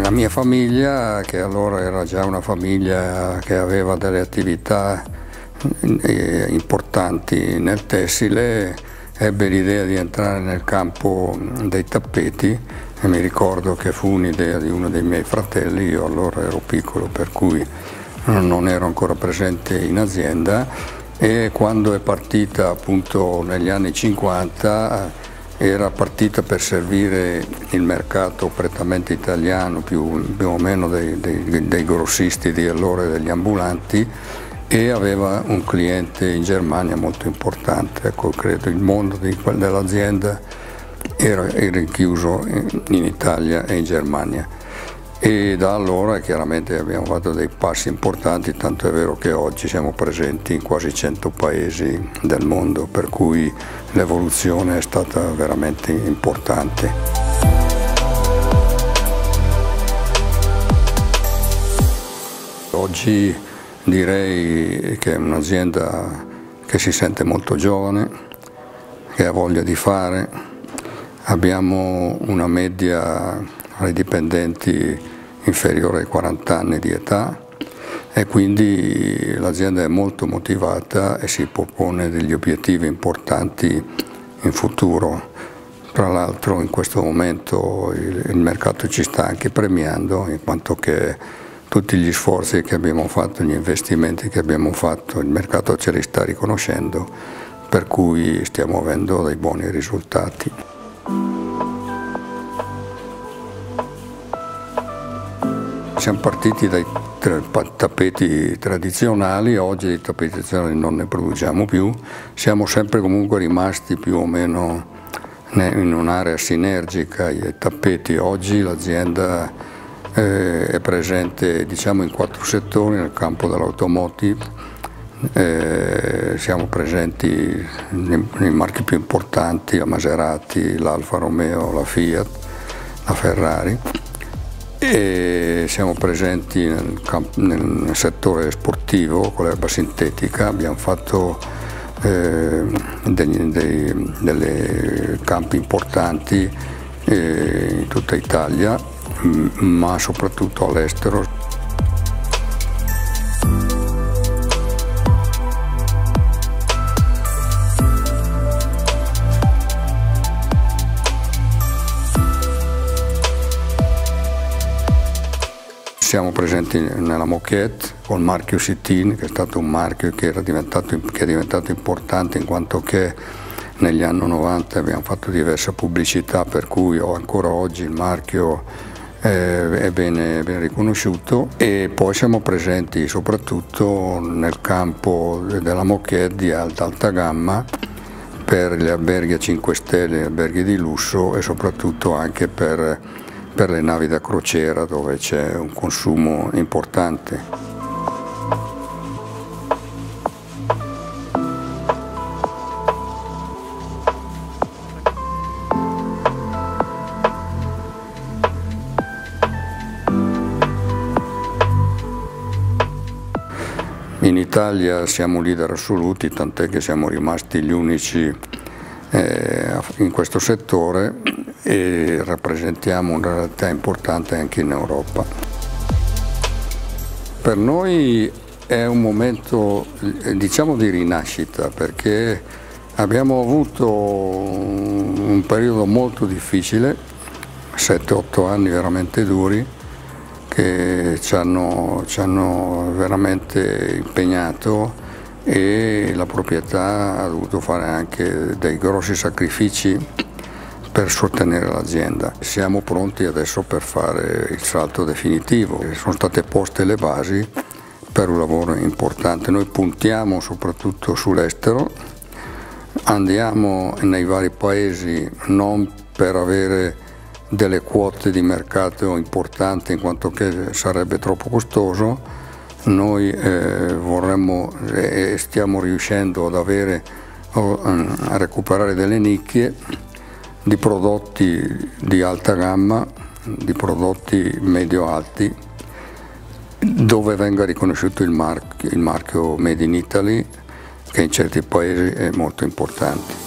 La mia famiglia, che allora era già una famiglia che aveva delle attività importanti nel tessile, ebbe l'idea di entrare nel campo dei tappeti e mi ricordo che fu un'idea di uno dei miei fratelli. Io allora ero piccolo, per cui non ero ancora presente in azienda, e quando è partita appunto negli anni 50 era partita per servire il mercato prettamente italiano, più o meno dei grossisti di allora e degli ambulanti, e aveva un cliente in Germania molto importante. Ecco, credo il mondo dell'azienda era rinchiuso in Italia e in Germania, e da allora chiaramente abbiamo fatto dei passi importanti, tanto è vero che oggi siamo presenti in quasi 100 paesi del mondo, per cui l'evoluzione è stata veramente importante. Oggi direi che è un'azienda che si sente molto giovane, che ha voglia di fare. Abbiamo una media ai dipendenti inferiore ai 40 anni di età, e quindi l'azienda è molto motivata e si propone degli obiettivi importanti in futuro. Tra l'altro in questo momento il mercato ci sta anche premiando, in quanto che tutti gli sforzi che abbiamo fatto, gli investimenti che abbiamo fatto, il mercato ce li sta riconoscendo, per cui stiamo avendo dei buoni risultati. Siamo partiti dai tappeti tradizionali, oggi i tappeti tradizionali non ne produciamo più, siamo sempre comunque rimasti più o meno in un'area sinergica ai tappeti. Oggi l'azienda è presente, diciamo, in 4 settori nel campo dell'automotive, siamo presenti nei marchi più importanti, la Maserati, l'Alfa Romeo, la Fiat, la Ferrari, e siamo presenti nel settore sportivo con l'erba sintetica. Abbiamo fatto dei campi importanti in tutta Italia, ma soprattutto all'estero. Siamo presenti nella moquette con il marchio Citin, che è stato un marchio che è diventato importante, in quanto che negli anni 90 abbiamo fatto diversa pubblicità, per cui ancora oggi il marchio è ben riconosciuto. E poi siamo presenti soprattutto nel campo della moquette di alta gamma, per gli alberghi a 5 stelle, alberghi di lusso, e soprattutto anche per le navi da crociera, dove c'è un consumo importante. In Italia siamo leader assoluti, tant'è che siamo rimasti gli unici in questo settore, e rappresentiamo una realtà importante anche in Europa. Per noi è un momento, diciamo, di rinascita, perché abbiamo avuto un periodo molto difficile, 7-8 anni veramente duri, che ci hanno veramente impegnato, e la proprietà ha dovuto fare anche dei grossi sacrifici per sostenere l'azienda. Siamo pronti adesso per fare il salto definitivo. Sono state poste le basi per un lavoro importante. Noi puntiamo soprattutto sull'estero, andiamo nei vari paesi non per avere delle quote di mercato importanti, in quanto che sarebbe troppo costoso. Noi vorremmo e stiamo riuscendo ad avere, a recuperare delle nicchie di prodotti di alta gamma, di prodotti medio-alti, dove venga riconosciuto il marchio Made in Italy, che in certi paesi è molto importante.